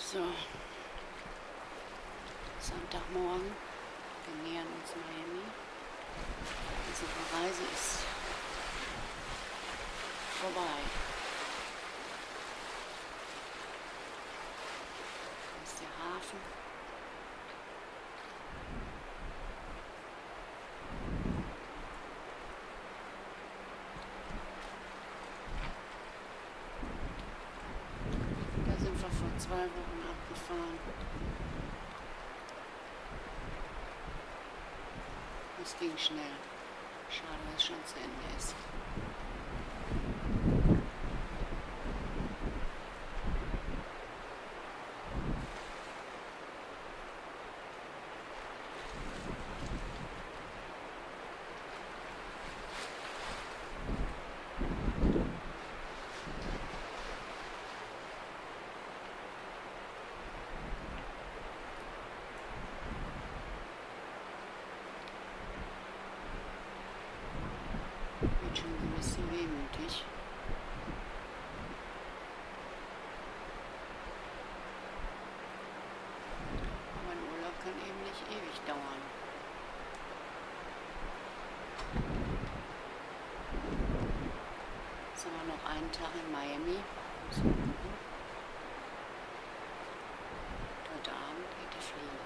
So, Sonntagmorgen. Wir nähern uns Miami. Unsere Reise ist vorbei. Hier ist der Hafen. Da sind wir vor 2 Wochen abgefahren. Es ging schnell. Schade, dass es schon zu Ende ist. Wird schon ein bisschen wehmütig. Aber ein Urlaub kann eben nicht ewig dauern. Jetzt haben wir noch einen Tag in Miami. Müssen wir gucken. Heute Abend geht die Fliege.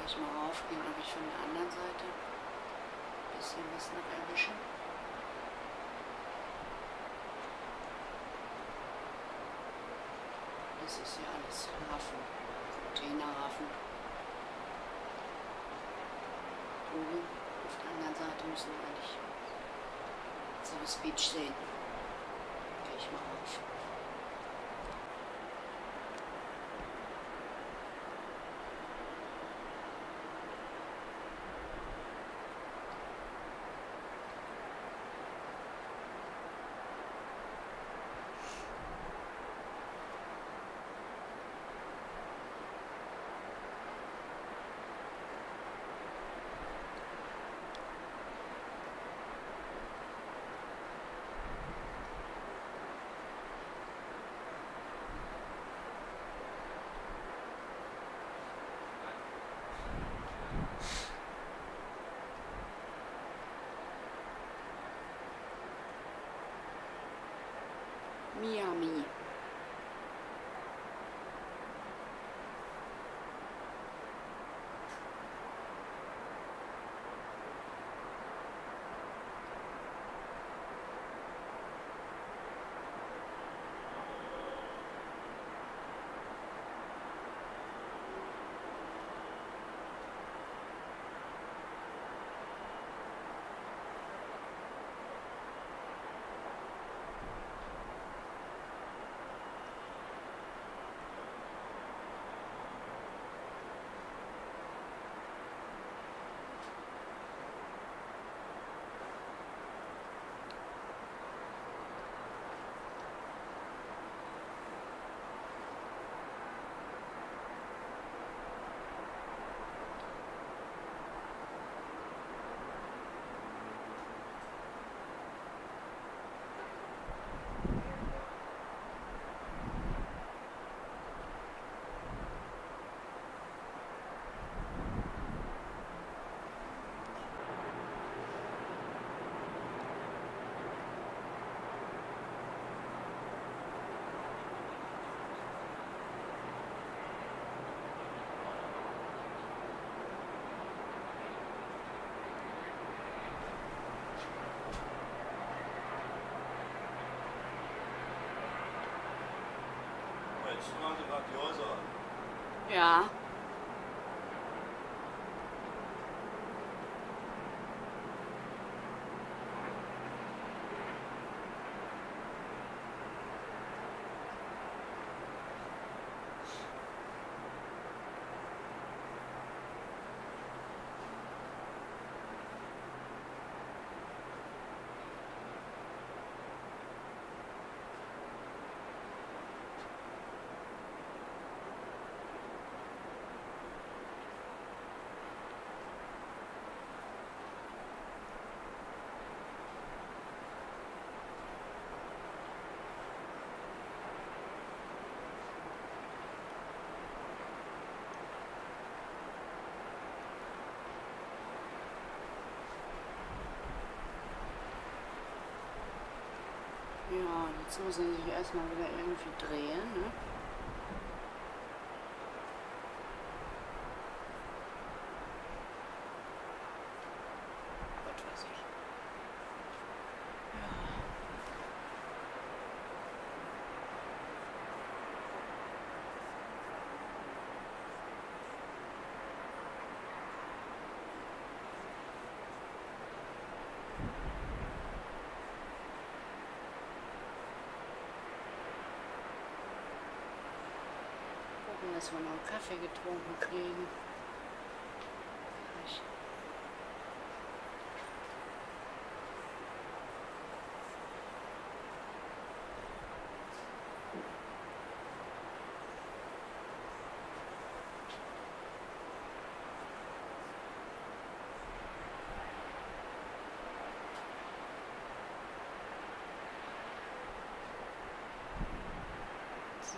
gleich mal raufgehen, ob ich von der anderen Seite ein bisschen was noch erwische. Das ist ja alles Hafen, Containerhafen. Oben auf der anderen Seite müssen wir eigentlich South Beach sehen. Gehe ich mal rauf. Miami. Jetzt machen Sie gerade die Häuser an. Ja. Ja, jetzt muss er sich erstmal wieder irgendwie drehen, ne? Was weiß ich. Ja. Gucken, dass wir noch einen Kaffee getrunken kriegen. Gleich. So.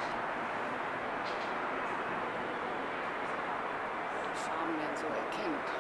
Die Farben denn so erkennt.